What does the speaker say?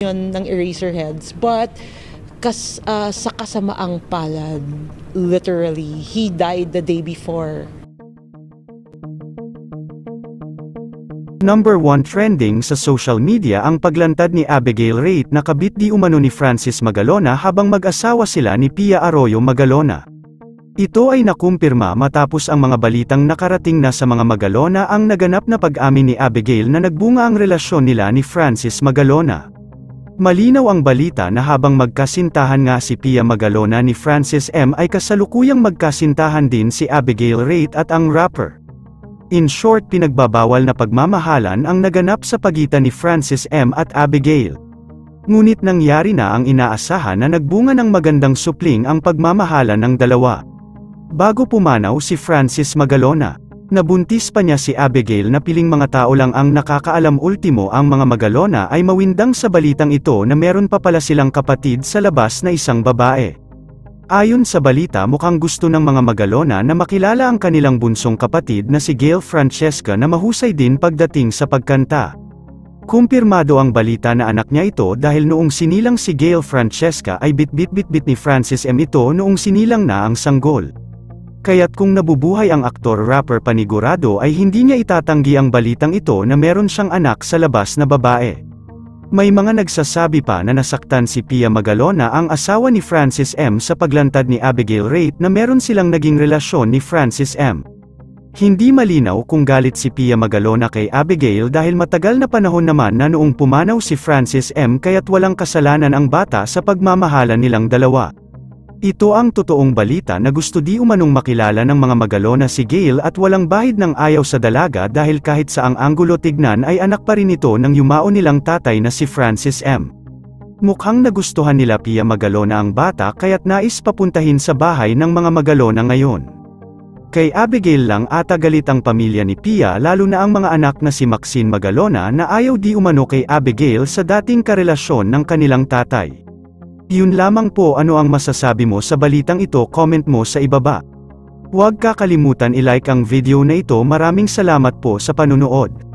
nomination ng Eraserheads. But sa kasamaang palad, literally, he died the day before. Number 1 trending sa social media ang paglantad ni Abigail Rate na kabit di umano ni Francis Magalona habang mag-asawa sila ni Pia Arroyo Magalona. Ito ay nakumpirma matapos ang mga balitang nakarating na sa mga Magalona ang naganap na pag-amin ni Abigail na nagbunga ang relasyon nila ni Francis Magalona. Malinaw ang balita na habang magkasintahan nga si Pia Magalona ni Francis M ay kasalukuyang magkasintahan din si Abigail Rate at ang rapper. In short, pinagbabawal na pagmamahalan ang naganap sa pagitan ni Francis M at Abigail. Ngunit nangyari na ang inaasahan na nagbunga ng magandang supling ang pagmamahalan ng dalawa. Bago pumanaw si Francis Magalona, nabuntis pa niya si Abigail na piling mga tao lang ang nakakaalam. Ultimo ang mga Magalona ay mawindang sa balitang ito na meron pa pala silang kapatid sa labas na isang babae. Ayon sa balita, mukhang gusto ng mga Magalona na makilala ang kanilang bunsong kapatid na si Gail Francesca na mahusay din pagdating sa pagkanta. Kumpirmado ang balita na anak niya ito dahil noong sinilang si Gail Francesca ay bit-bit ni Francis M ito noong sinilang na ang sanggol. Kaya't kung nabubuhay ang aktor-rapper panigurado ay hindi niya itatanggi ang balitang ito na meron siyang anak sa labas na babae. May mga nagsasabi pa na nasaktan si Pia Magalona ang asawa ni Francis M sa paglantad ni Abigail Rate na meron silang naging relasyon ni Francis M. Hindi malinaw kung galit si Pia Magalona kay Abigail dahil matagal na panahon naman na noong pumanaw si Francis M kaya't walang kasalanan ang bata sa pagmamahalan nilang dalawa. Ito ang totoong balita na gusto di umanong makilala ng mga Magalona si Gail at walang bahid ng ayaw sa dalaga dahil kahit saang anggulo tignan ay anak pa rin ito ng yumao nilang tatay na si Francis M. Mukhang nagustuhan nila Pia Magalona ang bata kaya't nais papuntahin sa bahay ng mga Magalona ngayon. Kay Abigail lang ata galit ang pamilya ni Pia lalo na ang mga anak na si Maxine Magalona na ayaw di umano kay Abigail sa dating karelasyon ng kanilang tatay. Yun lamang po. Ano ang masasabi mo sa balitang ito? Comment mo sa ibaba. Huwag kakalimutan i-like ang video na ito. Maraming salamat po sa panunood.